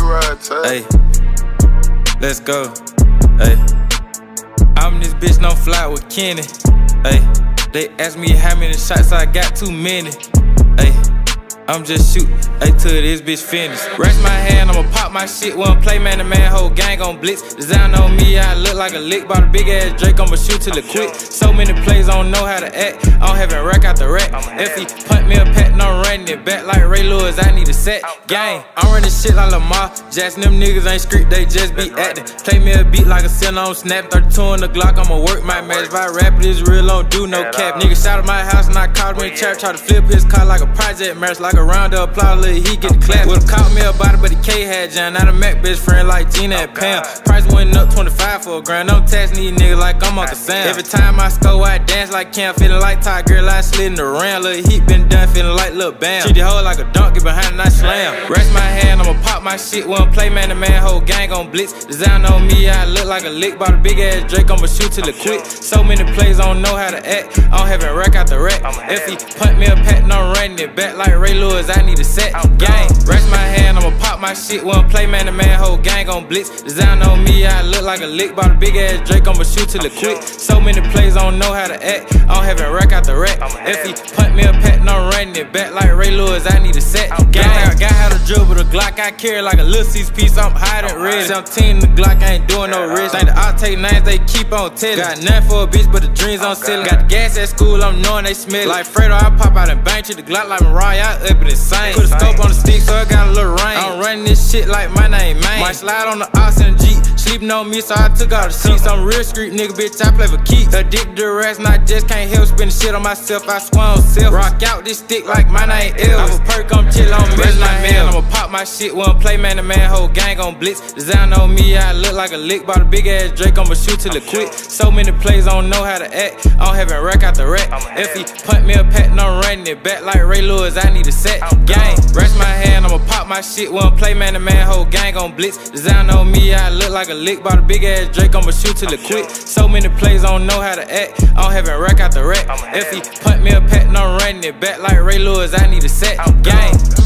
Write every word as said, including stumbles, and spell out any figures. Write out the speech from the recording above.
ride, Ty. Hey, let's go. Hey, I'm this bitch, no fly with Kenny. Hey, they ask me how many shots I got, too many. Hey, I'm just shooting, hey, till this bitch finished. Rest my hand, I'ma pop my shit. One play, man, the man, whole gang on blitz. Design on me, I look like a lick. Bought a big ass Drake, I'ma shoot till it quit. So many plays, I don't know how to act. I don't have a rack out the rack. If he punt me a pat, and I'm running it back like Ray Lewis, I need a set. Gang, I'm running shit like Lamar Jackson. Them niggas ain't street, they just be acting. Play me a beat like a center on Snap. thirty-two on the Glock, I'ma work my match. If I rap it, it's real, don't do no cap. Nigga shot at my house and I caught him in trap. Try to flip his car like a project marriage, like a round of applause. He get the clap. Would've caught me a body, but the K had John. Not a Mac best friend like Gina and Pam. Price went up twenty-five for a grand. I'm taxing these niggas like I'm Uncle Sam. Every time I score, I dance like Cam. Feeling like Ty, girl, I slid in the ram. Lil' Heat been done, feeling like Lil Bam. Treat the hoe like a donkey behind and I slam. Rest my hand, I'ma pop my shit. One play, man, the man, whole gang on blitz. Design on me, I look like a lick. Bought a big ass Drake, I'ma shoot till it quit. So many plays, I don't know how to act. I don't have a rack out the rack. If he punt me a pat, and I'm running it back like Ray Lewis, I need a set. Gang, rest my hand, I'ma pop my shit. One play, man, the man, whole gang on blitz. Design on me, I look like a lick. Bought a big ass Drake, I'ma shoot till it quit. So many plays, I don't know how to act. I don't have a rack out the rack. If he punt me a pat, and I'm running it back like Ray Lewis, I need a set. Gang, I got how to dribble the Glock. I carry like a little six piece, I'm hiding red. seventeen, the Glock, I ain't doing no risk. Think the Octane names, they keep on telling. Got nothing for a bitch, but the dreams on selling. Got the gas at school, I'm knowing they smell it. Like Fredo, I pop out and bang. Treat the Glock like Mariah, I up it insane. Put a scope on the stick, so I got a little rain. I'm running this shit like my name, man. Might slide on the ox and Jeep. Sleeping on me, so I took out the seats. I'm real street nigga, bitch, I play for keeps. Addicted to rest, and I just can't help spending shit on myself. I swear on self. Rock out this stick like my name Elvis. I'm a perk, I'm chill on me. Rest my man, I'ma pop my shit. One play, man, the man, whole gang on blitz. Design on me, I look like a lick. Bought a big ass Drake, I'ma shoot till it quit. So many plays, I don't know how to act. I don't have a rack out the rack. If he punt me a pat, and I'm running it back like Ray Lewis, I need a set. Gang, rest my hand, I'ma pop my shit. One play, man, the man, whole gang on blitz. Design on me, I look like a lick. Bought a big ass Drake, I'ma shoot till it quit. So many plays, I don't know how to act. I don't have a rack out the rack. If he punt me a pat, and I'm running it back like Ray Lewis, I need a set. Gang.